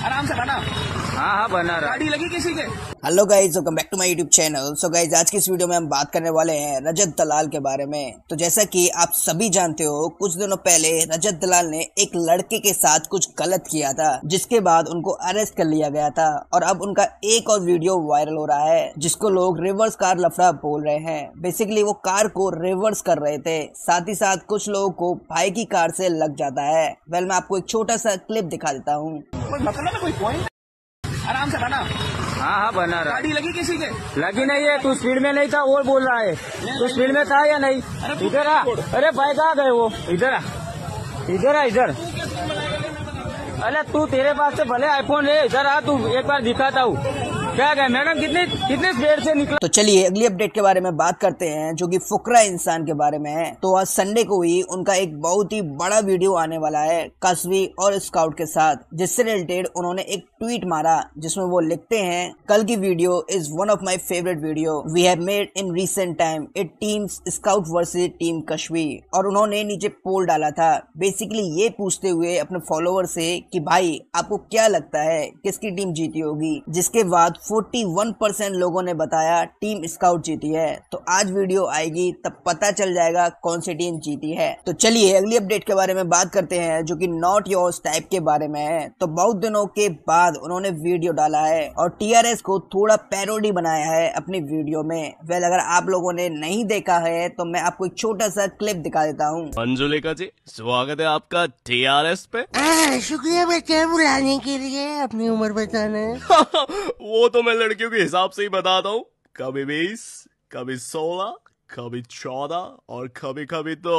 आराम से बना। हाँ बना रहा। गाड़ी लगी किसी के? Hello guys, welcome back to my YouTube channel. So guys, आज की इस वीडियो में हम बात करने वाले हैं रजत दलाल के बारे में। तो जैसा कि आप सभी जानते हो, कुछ दिनों पहले रजत दलाल ने एक लड़के के साथ कुछ गलत किया था, जिसके बाद उनको अरेस्ट कर लिया गया था। और अब उनका एक और वीडियो वायरल हो रहा है, जिसको लोग रिवर्स कार लफड़ा बोल रहे हैं। बेसिकली वो कार को रिवर्स कर रहे थे, साथ ही साथ कुछ लोगों को भाई की कार से लग जाता है। वेल, मैं आपको एक छोटा सा क्लिप दिखा देता हूँ। कोई मतलब है, कोई पॉइंट? आराम से बना। हाँ बना रहा। गाड़ी लगी किसी के? लगी नहीं है। तू स्पीड में नहीं था वो बोल रहा है। तू स्पीड में था या नहीं? इधर आ। अरे भाई कहाँ गए वो? इधर आ, इधर आ, इधर। अरे तू, तेरे पास से भले आईफोन है, इधर आ, तू एक बार दिखाता हूँ। क्या गए मैडम, कितने स्पीड से निकला? तो चलिए अगली अपडेट के बारे में बात करते हैं, जो कि फुकरा इंसान के बारे में है। तो आज संडे को ही उनका एक बहुत ही बड़ा वीडियो आने वाला है कसवी और स्काउट के साथ, जिससे रिलेटेड उन्होंने एक ट्वीट मारा, जिसमें वो लिखते हैं, कल की video is one of my favourite video we have made in recent time, it team scout versus team Kasvi. और उन्होंने नीचे पोल डाला था, बेसिकली ये पूछते हुए अपने फॉलोअर से कि भाई आपको क्या लगता है किसकी टीम जीती होगी, जिसके बाद 41% लोगों ने बताया टीम स्काउट जीती है। तो आज वीडियो आएगी तब पता चल जाएगा कौन सी टीम जीती है। तो चलिए अगली अपडेट के बारे में बात करते हैं, जो कि नॉट योर्स टाइप के बारे में है। तो बहुत दिनों के बाद उन्होंने वीडियो डाला है और टीआरएस को थोड़ा पैरोडी बनाया है अपनी वीडियो में। वेल, अगर आप लोगों ने नहीं देखा है तो मैं आपको एक छोटा सा क्लिप दिखा देता हूँ। मंजुलिका जी, स्वागत है आपका टीआरएस पे। शुक्रिया बच्चा बुलाने के लिए, अपनी उम्र बताना। वो तो मैं लड़कियों के हिसाब से ही बताता हूँ, कभी 20, कभी 16, कभी 14 और कभी कभी तो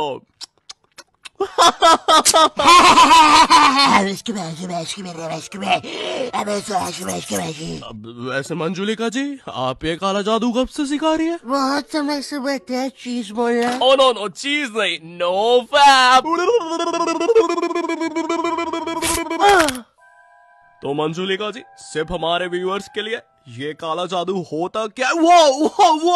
अब वैसे मंजुलिका जी, आप ये काला जादू कब से सिखा रही है? बहुत समय से बच्चा चीज बोला। ओ नो, चीज नहीं, नो फैप। तो मंजुलिका जी, सिर्फ हमारे व्यूअर्स के लिए, ये काला जादू होता क्या? वो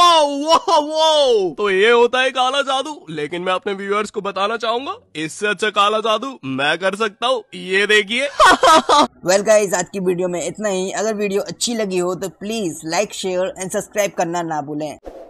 तो ये होता है काला जादू, लेकिन मैं अपने व्यूअर्स को बताना चाहूंगा, इससे अच्छा काला जादू मैं कर सकता हूँ, ये देखिए। वेल गाइज, आज की वीडियो में इतना ही। अगर वीडियो अच्छी लगी हो तो please like, share and subscribe करना ना भूलें।